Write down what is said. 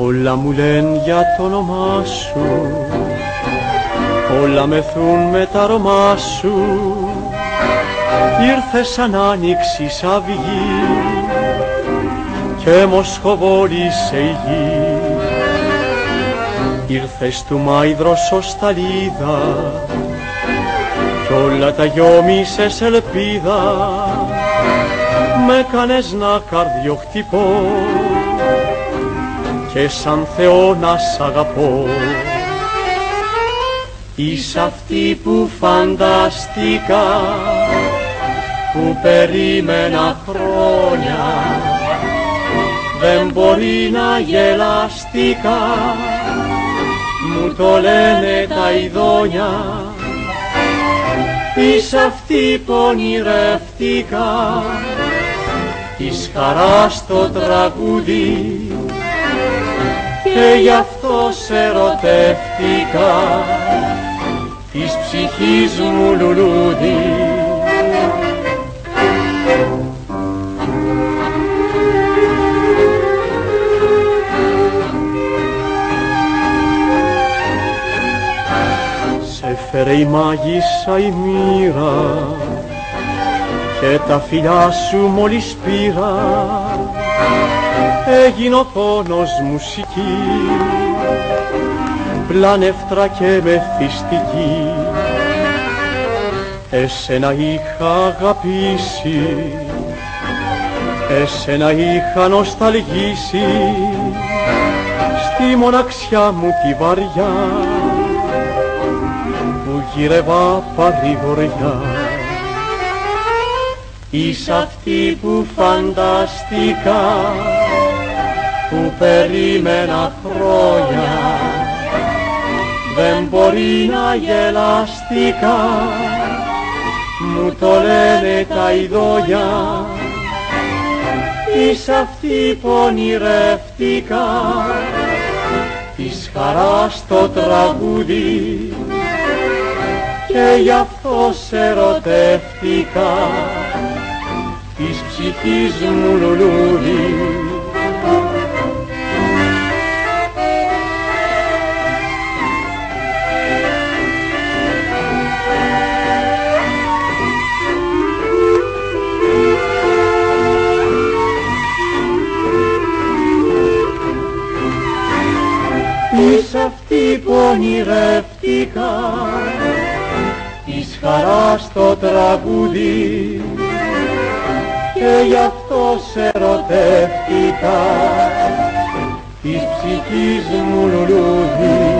Όλα μου λένε για το όνομά σου, όλα μεθούν με τα αρώμα σου. Ήρθες σαν άνοιξη σαν αυγή και μοσχοβόλησε η γη. Ήρθες του Μάιδρος ως ταλίδα κι όλα τα γιόμισες ελπίδα. Με κάνες να καρδιοχτυπώ και σαν Θεό να σ' αγαπώ. Είσαι αυτή που φανταστικά, που περίμενα χρόνια, δεν μπορεί να γελαστικά, μου το λένε τα ειδόνια. Είσαι αυτή που ονειρευτικά, της χαράς το τραγούδι, και γι' αυτό σε ερωτεύτηκα, της ψυχής μου λουλούδι. Σε φέρε η μάγισσα η μοίρα και τα φιλιά σου μόλις πήρα, έγινε ο πόνος μουσική, πλανεύτρα και μεθυστική. Εσένα είχα αγαπήσει, εσένα είχα νοσταλγήσει, στη μοναξιά μου τη βαριά, που γύρευα παρηγοριά. Είσαι αυτή που φανταστικά, που περίμενα χρόνια, δεν μπορεί να γελαστικά, μου το λένε τα ειδόνια. Είσαι αυτή που ονειρευτικά, της χαράς το τραγούδι, και γι' αυτό σε ερωτεύτηκα, της ψυχής μου λουλούδι. Είσαι αυτή που ονειρευτικά, της χαράς το τραγούδι, και γι' αυτό σε ερωτεύτηκα, της ψυχής μου λουλούδι.